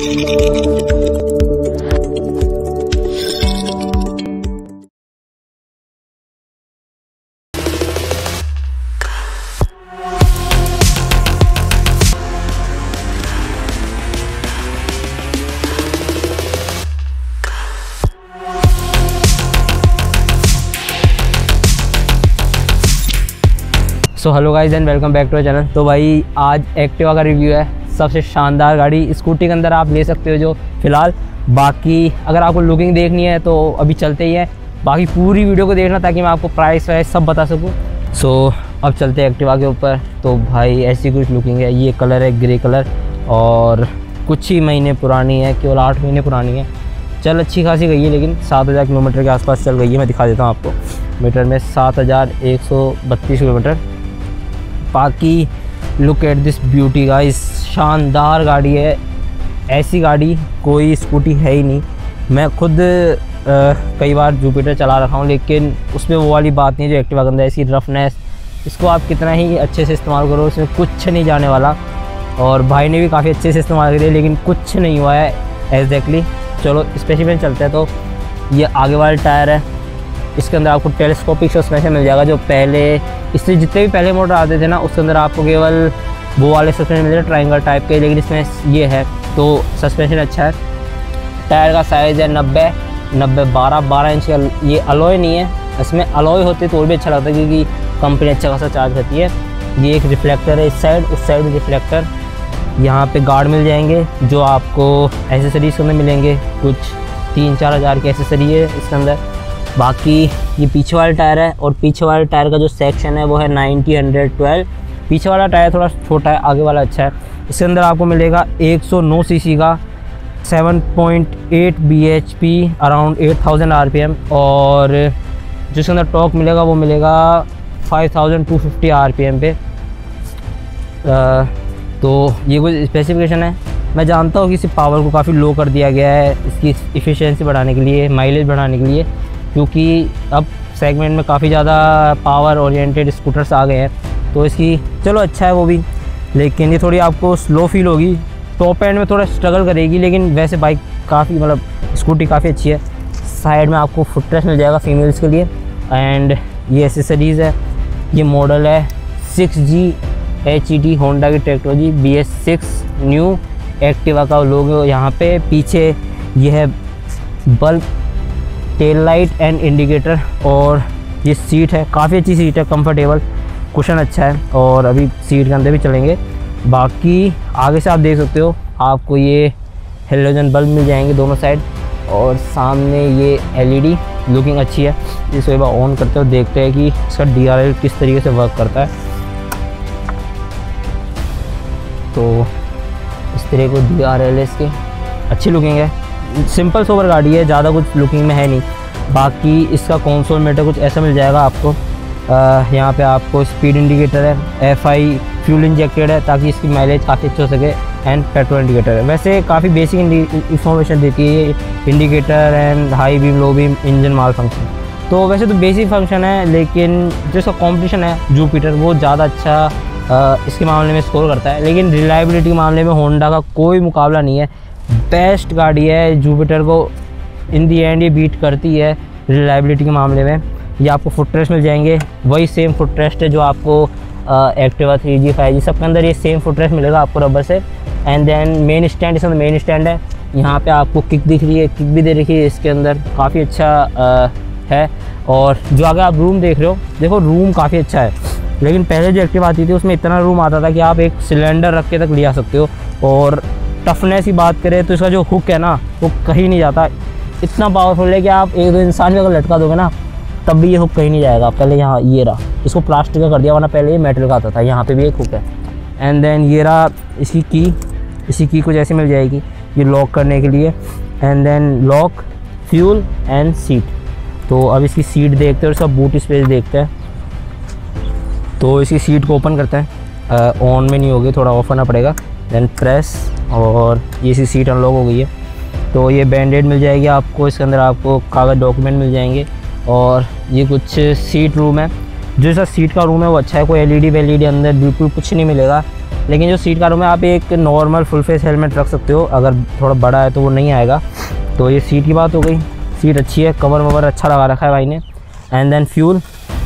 So hello guys and welcome back to channel. तो भाई आज एक्टिवा का रिव्यू है, सबसे शानदार गाड़ी स्कूटी के अंदर आप ले सकते हो जो फ़िलहाल। बाकी अगर आपको लुकिंग देखनी है तो अभी चलते ही है, बाकी पूरी वीडियो को देखना ताकि मैं आपको प्राइस वाइस सब बता सकूं। सो अब चलते हैं एक्टिवा के ऊपर। तो भाई ऐसी कुछ लुकिंग है, ये कलर है ग्रे कलर और कुछ ही महीने पुरानी है, केवल 8 महीने पुरानी है। चल अच्छी खासी गई है, लेकिन 7000 किलोमीटर के आसपास चल गई है। मैं दिखा देता हूँ आपको मीटर में, 7132 किलोमीटर। बाकी look at this beauty guys, शानदार गाड़ी है। ऐसी गाड़ी कोई स्कूटी है ही नहीं। मैं खुद कई बार जुपिटर चला रखा हूँ, लेकिन उसमें वो वाली बात नहीं जो एक्टिवा के अंदर, ऐसी रफनेस। इसको आप कितना ही अच्छे से इस्तेमाल करो, इसमें कुछ नहीं जाने वाला। और भाई ने भी काफ़ी अच्छे से इस्तेमाल किया, लेकिन कुछ नहीं हुआ है एग्जैक्टली। चलो स्पेसिफिकेशन चलते हैं। तो ये आगे वाला टायर है, इसके अंदर आपको टेलीस्कोपिक सस्पेंशन मिल जाएगा। जो पहले इससे जितने भी पहले मॉडल आते थे ना, उसके अंदर आपको केवल वो वाले सस्पेंशन मिल रहे हैं ट्रायंगल टाइप के, लेकिन इसमें ये है तो सस्पेंशन अच्छा है। टायर का साइज़ है 90 12 इंच का। ये अलॉय नहीं है, इसमें अलॉय होते तो और भी अच्छा लगता है, क्योंकि कंपनी अच्छा खासा चार्ज करती है। ये एक रिफ्लेक्टर है इस साइड, उस साइड रिफ्लेक्टर। यहाँ पे गार्ड मिल जाएंगे जो आपको एसेसरीज के अंदर मिलेंगे, कुछ 3-4 हज़ार की एसेसरी है इसके अंदर। बाकी ये पीछे वाला टायर है, और पीछे वाले टायर का जो सेक्शन है वो है 90/112। पीछे वाला टायर थोड़ा छोटा है, आगे वाला अच्छा है। इसके अंदर आपको मिलेगा 109 सीसी का 7.8 bhp अराउंड 8000 rpm, और जिसके अंदर टॉर्क मिलेगा वो मिलेगा 5250 rpm पे। तो ये कुछ स्पेसिफिकेशन है। मैं जानता हूँ कि इस पावर को काफ़ी लो कर दिया गया है इसकी इफ़िशियंसी बढ़ाने के लिए, माइलेज बढ़ाने के लिए, क्योंकि अब सेगमेंट में काफ़ी ज़्यादा पावर ओरिएंटेड स्कूटर्स आ गए हैं। तो इसकी चलो अच्छा है वो भी, लेकिन ये थोड़ी आपको स्लो फील होगी, टॉप एंड में थोड़ा स्ट्रगल करेगी। लेकिन वैसे बाइक काफ़ी मतलब स्कूटी काफ़ी अच्छी है। साइड में आपको फुटरेस्ट मिल जाएगा फीमेल्स के लिए, एंड ये एसेसरीज़ है। ये मॉडल है 6G HET होंडा की टेक्नोलॉजी BS6 न्यू एक्टिवा का लोगो यहाँ पे। पीछे ये है bulb, tail light and indicator, और ये सीट है, काफ़ी अच्छी सीट है, कंफर्टेबल, कुशन अच्छा है। और अभी सीट के अंदर भी चलेंगे। बाकी आगे से आप देख सकते हो, आपको ये हेलोजन बल्ब मिल जाएंगे दोनों साइड, और सामने ये LED लुकिंग अच्छी है। इसको एक बार ऑन करते हो, देखते हैं कि इसका DRL किस तरीके से वर्क करता है। तो इस तरह को DRL इसके अच्छी लुकिंग है, सिंपल सोबर गाड़ी है, ज़्यादा कुछ लुकिंग में है नहीं। बाकी इसका कंसोल मीटर कुछ ऐसा मिल जाएगा आपको। यहाँ पे आपको स्पीड इंडिकेटर है, FI फ्यूल इंजेक्टेड है ताकि इसकी माइलेज काफ़ी अच्छी हो सके, एंड पेट्रोल इंडिकेटर है। वैसे काफ़ी बेसिक इंफॉर्मेशन देती है ये indicator, and high beam low beam engine malfunction. तो वैसे तो बेसिक फंक्शन है, लेकिन जो इसका कॉम्पिटिशन है जुपिटर, वो ज़्यादा अच्छा इसके मामले में स्कोर करता है। लेकिन रिलायबिलिटी के मामले में होंडा का कोई मुकाबला नहीं है। बेस्ट गाड़ी है, जुपिटर को इन दी एंड ये बीट करती है रिलायबिलिटी के मामले में। ये आपको फुटरेस्ट मिल जाएंगे, वही सेम फुटरेस्ट है जो आपको एक्टिवा 3G 5G सब के अंदर ये सेम फुटरेस्ट मिलेगा आपको रबर से। एंड देन मेन स्टैंड, इसके अंदर मेन स्टैंड है। यहाँ पे आपको किक दिख रही है, किक भी दे रखी है इसके अंदर, काफ़ी अच्छा है। और जो आगे आप रूम देख रहे हो, देखो रूम काफ़ी अच्छा है। लेकिन पहले जो एक्टिवा आती थी उसमें इतना रूम आता था कि आप एक सिलेंडर रख के तक ले आ सकते हो। और टफनेस की बात करें तो इसका जो हुक है ना, वो कहीं नहीं जाता, इतना पावरफुल है कि आप 1-2 इंसान भी अगर लटका दोगे ना, तब भी ये हुक कहीं नहीं जाएगा। पहले यहाँ ये रहा, इसको प्लास्टिक का कर दिया, वरना पहले ये मेटल का आता था। यहाँ पे भी एक हुक है। एंड देन ये रहा इसकी की कुछ ऐसी मिल जाएगी, ये लॉक करने के लिए। And then lock, fuel and seat. तो अब इसकी सीट देखते हैं और इसका बूट स्पेस देखते हैं। तो इसकी सीट को ओपन करते हैं, ऑन में नहीं होगी, थोड़ा ऑफ करना पड़ेगा। देन प्रेस, और ये इसकी सीट अनलॉक हो गई है। तो ये बैंडेड मिल जाएगी आपको, इसके अंदर आपको कागज़ डॉक्यूमेंट मिल जाएंगे। और ये कुछ सीट रूम है, जो इसका सीट का रूम है वो अच्छा है, कोई LED वेलीडी अंदर बिल्कुल कुछ नहीं मिलेगा। लेकिन जो सीट कारों में आप एक नॉर्मल फुल फेस हेलमेट रख सकते हो, अगर थोड़ा बड़ा है तो वो नहीं आएगा। तो ये सीट की बात हो गई, सीट अच्छी है, कवर ववर अच्छा लगा रखा है भाई ने। एंड देन फ्यूल,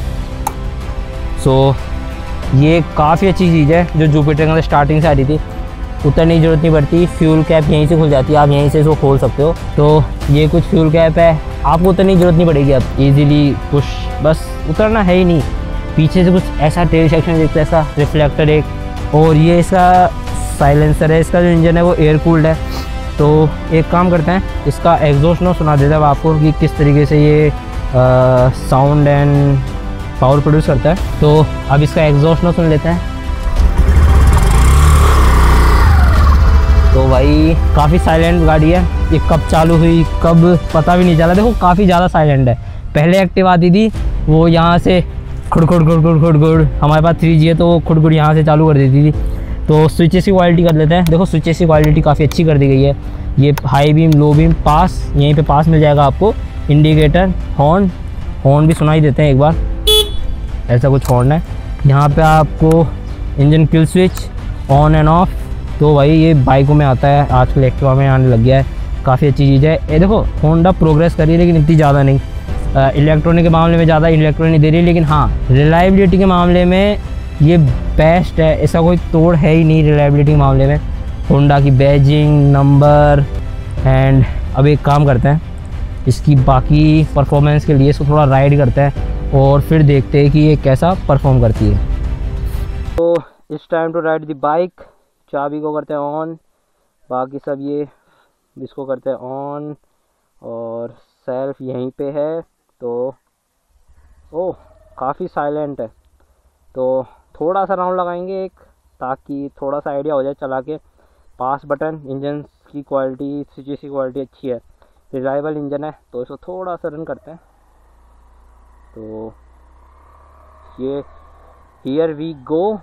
सो ये काफ़ी अच्छी चीज़ है जो जुपिटर के अंदर स्टार्टिंग से आ रही थी, उतरने की ज़रूरत नहीं पड़ती, फ्यूल कैप यहीं से खुल जाती है, आप यहीं से इसको खोल सकते हो। तो ये कुछ फ्यूल कैप है, आपको उतरने की ज़रूरत नहीं पड़ेगी, अब ईजीली पुश, बस उतरना है ही नहीं। पीछे से कुछ ऐसा टेल सेक्शन देखते हैं, ऐसा रिफ्लेक्टर एक, और ये इसका साइलेंसर है, इसका जो इंजन है वो एयर कूल्ड है। तो एक काम करते हैं, इसका एग्जॉस्ट नोट सुना देता है आपको कि किस तरीके से ये साउंड एंड पावर प्रोड्यूस करता है। तो अब इसका एग्जॉस्ट नोट सुन लेते हैं। तो भाई काफ़ी साइलेंट गाड़ी है, ये कब चालू हुई कब पता भी नहीं चला। देखो काफ़ी ज़्यादा साइलेंट है। पहले एक्टिव आती थी वो यहाँ से खुड़ हमारे पास 3G है तो वो खुड़ यहाँ से चालू कर देती थी। तो स्विचेस की क्वालिटी कर लेते हैं। देखो स्विचेस की क्वालिटी काफ़ी अच्छी कर दी गई है। ये high beam, low beam, pass, यहीं पे पास मिल जाएगा आपको, इंडिकेटर, हॉर्न भी सुनाई देते हैं एक बार, ऐसा कुछ हॉर्न है। यहाँ पे आपको engine kill switch, on and off. तो भाई ये बाइकों में आता है, आजकल एक्टिवा में आने लग गया है, काफ़ी अच्छी चीज़ है। ये देखो होंडा प्रोग्रेस कर रही है लेकिन इतनी ज़्यादा नहीं, इलेक्ट्रॉनिक के मामले में ज़्यादा इलेक्ट्रॉनिक दे रही है, लेकिन हाँ रिलायबिलिटी के मामले में ये बेस्ट है, ऐसा कोई तोड़ है ही नहीं रिलायबिलिटी के मामले में। होंडा की बैजिंग, नंबर एंड अब एक काम करते हैं, इसकी बाकी परफॉर्मेंस के लिए इसको थोड़ा राइड करते हैं और फिर देखते हैं कि ये कैसा परफॉर्म करती है। तो it's time to ride the bike. चाबी को करते हैं ऑन, बाकी सब ये इसको करते हैं ऑन, और सेल्फ यहीं पे है। तो ओह काफ़ी साइलेंट है। तो थोड़ा सा राउंड लगाएंगे एक, ताकि थोड़ा सा आइडिया हो जाए चला के। पास बटन, इंजन की क्वालिटी, स्विचेस की क्वालिटी अच्छी है, रिलायबल इंजन है। तो इसको थोड़ा सा रन करते हैं। तो ये here we go,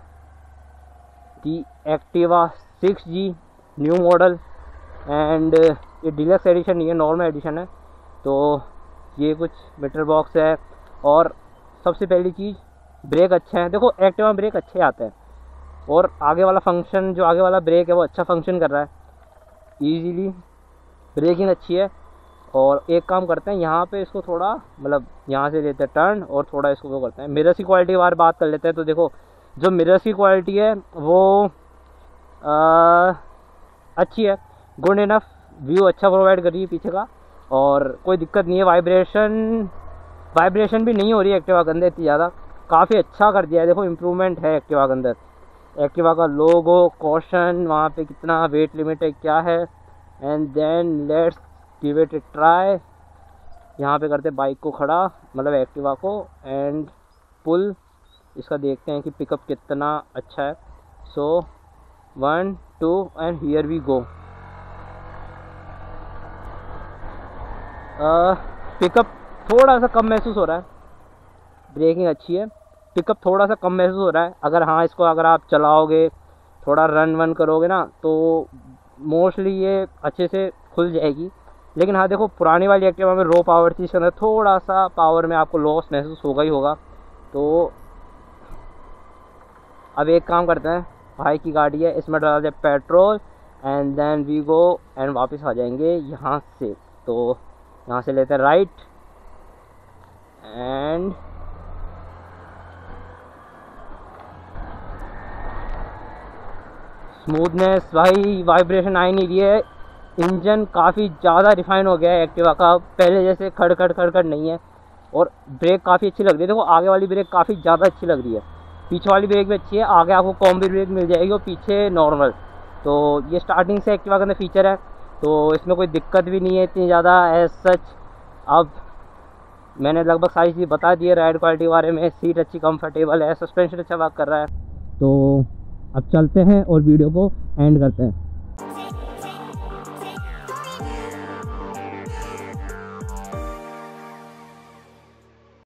the Activa 6G new model, and ये डीलक्स एडिशन नहीं है, नॉर्मल एडिशन है। तो ये कुछ मीटर बॉक्स है, और सबसे पहली चीज़ ब्रेक अच्छे हैं। देखो एक्टिवा में ब्रेक अच्छे आते हैं, और आगे वाला फंक्शन, जो आगे वाला ब्रेक है वो अच्छा फंक्शन कर रहा है, ईजीली ब्रेकिंग अच्छी है। और एक काम करते हैं, यहाँ पे इसको थोड़ा मतलब यहाँ से लेते हैं टर्न, और थोड़ा इसको वो करते हैं। मिरर्स की क्वालिटी के बारे में बात कर लेते हैं। तो देखो जो मिरर्स की क्वालिटी है वो अच्छी है, गुड इनफ, व्यू अच्छा प्रोवाइड कर रही है पीछे का, और कोई दिक्कत नहीं है। वाइब्रेशन भी नहीं हो रही है एक्टिवा के अंदर इतनी ज़्यादा, काफ़ी अच्छा कर दिया है। देखो इम्प्रूवमेंट है एक्टिवा के अंदर। एक्टिवा का लोगो, कॉशन, वहाँ पे कितना वेट लिमिट है क्या है, and then let's give it a try. यहाँ पे करते बाइक को खड़ा, मतलब एक्टिवा को, एंड पुल इसका देखते हैं कि पिकअप कितना अच्छा है। So 1 2 and here we go. Pickup थोड़ा सा कम महसूस हो रहा है, ब्रेकिंग अच्छी है, पिकअप थोड़ा सा कम महसूस हो रहा है। अगर हाँ इसको अगर आप चलाओगे, थोड़ा रन वन करोगे ना, तो मोस्टली ये अच्छे से खुल जाएगी। लेकिन हाँ देखो पुरानी वाली एक्टिवा में रो पावर थी, इसके अंदर थोड़ा सा पावर में आपको लॉस महसूस होगा ही होगा। तो अब एक काम करते हैं, भाई की गाड़ी है, इसमें डाल दे petrol, and then we go, and वापस आ जाएंगे यहाँ से। तो यहाँ से लेते हैं राइट, एंड स्मूथनेस, भाई वाइब्रेशन आ ही नहीं रही है। इंजन काफ़ी ज़्यादा रिफाइन हो गया है एक्टिवा का, पहले जैसे खड़ नहीं है। और ब्रेक काफ़ी अच्छी लग रही है। देखो आगे वाली ब्रेक काफ़ी ज़्यादा अच्छी लग रही है, पीछे वाली ब्रेक भी अच्छी है। आगे आपको कॉम्बी ब्रेक मिल जाएगी और पीछे नॉर्मल। तो ये स्टार्टिंग से एक्टिवा के अंदर फीचर है, तो इसमें कोई दिक्कत भी नहीं है इतनी ज़्यादा एज सच। अब मैंने लगभग सारी चीज़ बता दी है राइड क्वालिटी के बारे में। सीट अच्छी कंफर्टेबल है, सस्पेंशन अच्छा वर्क कर रहा है। तो अब चलते हैं और वीडियो को एंड करते हैं।